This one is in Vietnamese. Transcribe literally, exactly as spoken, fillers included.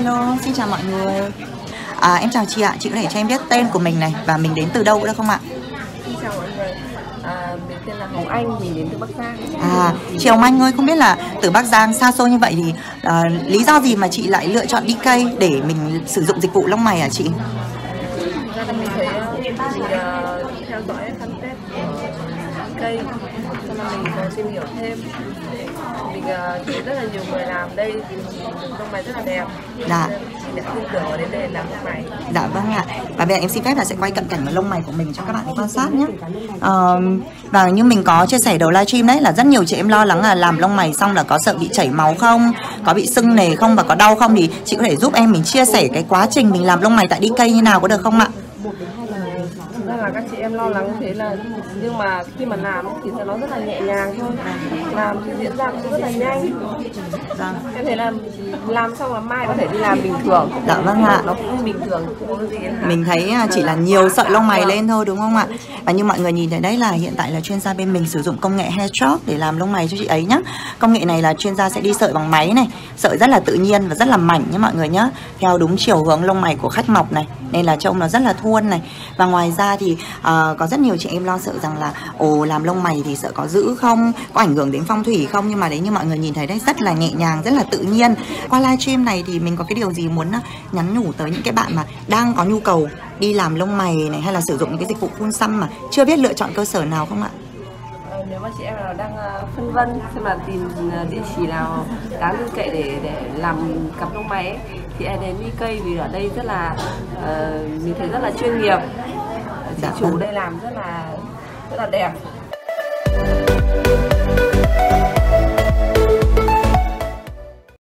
Hello, xin chào mọi người. À, em chào chị ạ, chị có thể cho em biết tên của mình này và mình đến từ đâu được không ạ? Xin chào mọi người, à, mình tên là Hồng Anh, mình đến từ Bắc Giang. À, chị Hồng Anh ơi, không biết là từ Bắc Giang xa xôi như vậy thì à, lý do gì mà chị lại lựa chọn đê ca để mình sử dụng dịch vụ lông mày hả chị? Thực ra là mình thấy mình uh, theo dõi fanpage của đê ca, cho nên mình uh, tìm hiểu thêm. Mình uh, thấy rất là nhiều người làm đây thì lông mày rất là đẹp. Dạ. Mình đã tin tưởng vào đến đây làm lông mày. Dạ vâng ạ. Và bây giờ em xin phép là sẽ quay cận cảnh vào lông mày của mình cho các bạn quan sát nhé. À, và như mình có chia sẻ đầu livestream đấy là rất nhiều chị em lo lắng là làm lông mày xong là có sợ bị chảy máu không, có bị sưng nề không và có đau không, thì chị có thể giúp em mình chia sẻ cái quá trình mình làm lông mày tại đê ca như nào có được không ạ? Thực ra là các chị em lo lắng thế là, nhưng mà khi mà làm thì nó rất là nhẹ nhàng thôi, làm thì diễn ra cũng rất là nhanh. Dạ. Em thấy là làm xong là mai có thể đi làm bình thường. Dạ vâng ạ. Nó cũng bình thường, không có gì hết. Mình thấy chỉ là nhiều sợi lông mày lên thôi đúng không ạ? Và như mọi người nhìn thấy đấy là hiện tại là chuyên gia bên mình sử dụng công nghệ hair chop để làm lông mày cho chị ấy nhá. Công nghệ này là chuyên gia sẽ đi sợi bằng máy này, sợi rất là tự nhiên và rất là mảnh nhé mọi người nhá, theo đúng chiều hướng lông mày của khách mọc này, nên là trông nó rất là thuôn này. Và ngoài ra thì uh, có rất nhiều chị em lo sợ rằng là ồ làm lông mày thì sợ có dữ không, có ảnh hưởng đến phong thủy không, nhưng mà đấy như mọi người nhìn thấy đấy rất là nhẹ nhàng, rất là tự nhiên. Qua livestream này thì mình có cái điều gì muốn nhắn nhủ tới những cái bạn mà đang có nhu cầu đi làm lông mày này, hay là sử dụng những cái dịch vụ phun xăm mà chưa biết lựa chọn cơ sở nào không ạ? Nếu mà chị em nào đang uh, phân vân xem là tìm uh, địa chỉ nào đáng tin cậy để để làm cặp lông mày ấy, thì em đến đê ca vì ở đây rất là uh, mình thấy rất là chuyên nghiệp. Chị Dạ chủ vâng. đây làm rất là rất là đẹp.